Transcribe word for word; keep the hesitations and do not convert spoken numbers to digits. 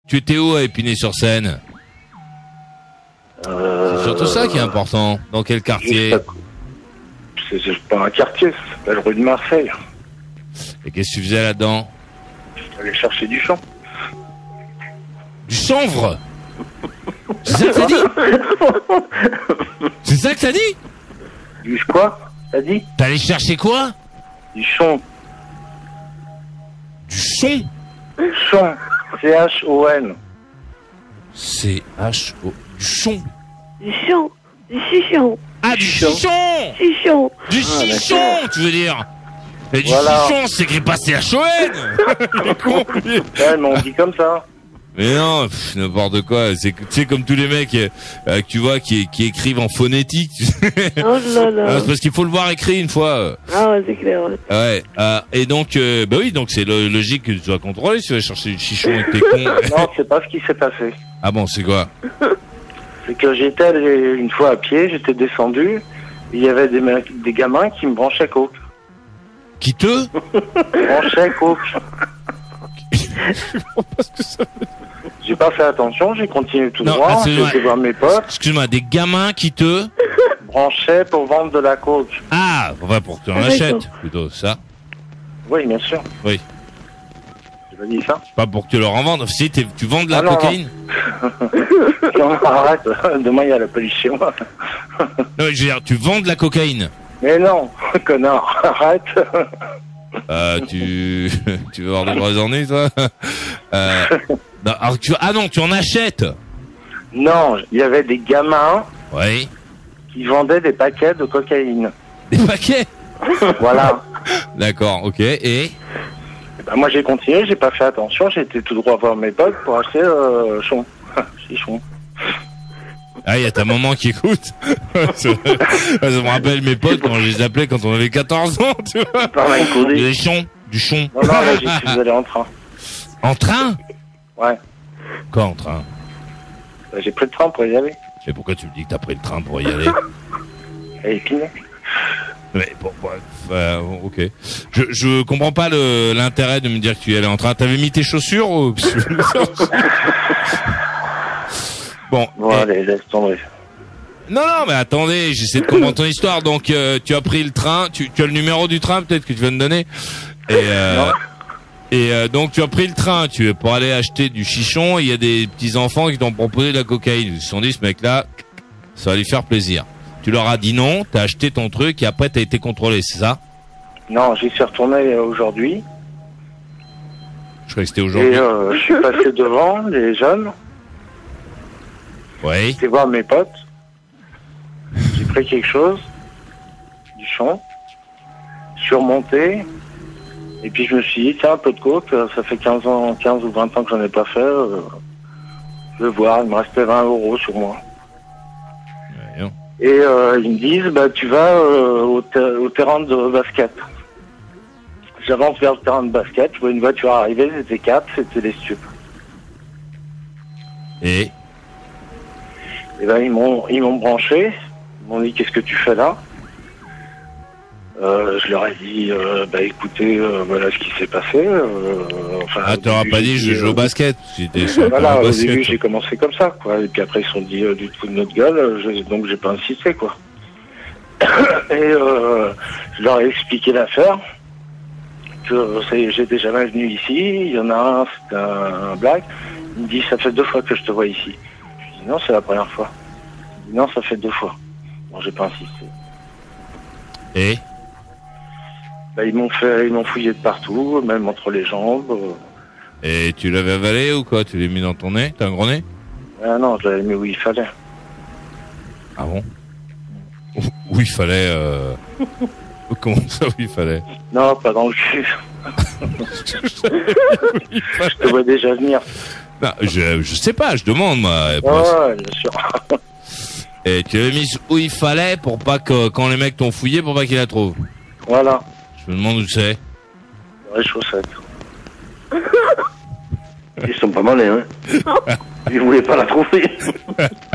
Tu étais où à Épinay-sur-Seine? Euh, C'est surtout ça qui est important. Dans quel quartier? C'est c'est pas un quartier, ça s'appelle rue de Marseille. Et qu'est-ce que tu faisais là-dedans? J'allais chercher du champ. Du chanvre? C'est ça que t'as dit? C'est ça que t'as dit? Du quoi? T'as dit? T'allais chercher quoi? Du champ. Du son? Champ. C H O N. C H O... Du son? Du chant. Du chichon. Ah, du chichon! Chichon. Du Ah, chichon, tu veux dire? Mais du Voilà. chichon, c'est écrit pas C H O N! Il est con, lui. Ouais, mais on dit comme ça. Mais non, pff, n'importe quoi. C'est tu sais comme tous les mecs euh, que tu vois qui, qui écrivent en phonétique. Tu sais. Oh là Ah, là. c'est parce qu'il faut le voir écrit une fois. Ah ouais, c'est clair. Ouais. Ouais. euh, et donc, euh, bah oui, donc c'est lo- logique que tu dois contrôler si tu vas chercher du chichon et que t'es con. Non, c'est pas ce qui s'est passé. Ah bon, c'est quoi? C'est que j'étais allé une fois à pied, j'étais descendu, et il y avait des, mecs- des gamins qui me branchaient coke. Qui te? Branchaient coke. J'ai pas fait attention, j'ai continué tout Non, droit, j'ai excuse-moi. été voir mes potes, Excuse-moi, des gamins qui te? branchaient pour vendre de la coke. Ah, enfin pour que tu en Ah, achètes d'accord. plutôt, ça. Oui, bien sûr. Oui. J'ai pas dit ça. Pas pour que tu leur en vendes. Si t'es- tu vends de la Ah, non, cocaïne? Non, arrête, demain il y a la police chez moi. Non, mais je veux dire, tu vends de la cocaïne. Mais non, connard, arrête. Euh, tu, tu veux avoir des vrais ennuis, toi? Euh, non, alors tu, ah non, tu en achètes? Non, il y avait des gamins Oui. qui vendaient des paquets de cocaïne. Des paquets? Voilà. D'accord, ok. Et? Et ben, moi j'ai continué, j'ai pas fait attention, j'ai été tout droit voir mes potes pour acheter euh, chon. Chichon. Ah, il y a ta maman qui écoute. ça, ça me rappelle mes potes quand je les appelais quand on avait quatorze ans, tu vois. Par un coup Du chon, du chon. Non, non, là j'y suis allé en train. En train? Ouais. Quoi en train? Ben, j'ai pris le train pour y aller. Et pourquoi tu me dis que t'as pris le train pour y aller? À Épinay. Mais bon, bref, euh, ok. Je, je comprends pas le, l'intérêt de me dire que tu y allais en train. T'avais mis tes chaussures ou... Bon. Bon, et- allez, laisse tomber. Non, non, mais attendez, j'essaie de comprendre ton histoire. Donc, euh, tu as pris le train, tu, tu as le numéro du train peut-être que tu vas me donner. Et, euh, et euh, donc, tu as pris le train, tu es pour aller acheter du chichon. Il y a des petits enfants qui t'ont proposé de la cocaïne. Ils se sont dit, ce mec-là, ça va lui faire plaisir. Tu leur as dit non, t'as acheté ton truc et après t'as été contrôlé, c'est ça? Non, j'y suis retourné euh, aujourd'hui. Je croyais que c'était Et aujourd'hui. euh, je suis passé devant les jeunes. Oui. J'étais voir mes potes. J'ai pris quelque chose. Du champ. Je suis remonté. Et puis je me suis dit, tiens, un peu de coke, euh, ça fait quinze ans, quinze ou vingt ans que j'en ai pas fait. euh, je vais voir, il me restait vingt euros sur moi. Ouais, non. Et euh, ils me disent, bah tu vas euh, au, ter- au terrain de basket. J'avance vers le terrain de basket, je vois une voiture arriver, c'était quatre, c'était les stupes. Et Et ben ils m'ont ils m'ont branché, ils m'ont dit qu'est-ce que tu fais là euh, Je leur ai dit euh, bah écoutez euh, voilà ce qui s'est passé. Euh, enfin, ah, au t'auras début, pas dit j'ai je joue au euh, basket. J'étais sur le Voilà, terrain de au basket. début j'ai commencé comme ça quoi, et puis après ils se sont dit euh, du coup de notre gueule, euh, je, donc j'ai pas insisté quoi. Et euh, je leur ai expliqué l'affaire, que c'est- j'étais jamais venu ici, il y en a un, c'est un, un black, il me dit ça fait deux fois que je te vois ici. Je dis non c'est la première fois. Il dit non ça fait deux fois. Bon j'ai pas insisté. Et Bah, ils m'ont fait, ils m'ont fouillé de partout, même entre les jambes. et tu l'avais avalé ou quoi? Tu l'as mis dans ton nez? T'as un gros nez? Ah non, je l'avais mis où il fallait. Ah bon? Où il fallait euh... Comment ça où il fallait? Non, pas dans le cul. Il fallait- Je te vois déjà venir. Non, je, je sais pas, je demande moi. Ouais, ouais, bien sûr. Et tu l'avais mis où il fallait pour pas que quand les mecs t'ont fouillé pour pas qu'ils la trouvent. Voilà, Je me demande où c'est. les chaussettes. Ils sont pas malins, hein. Ils voulaient pas la trouver.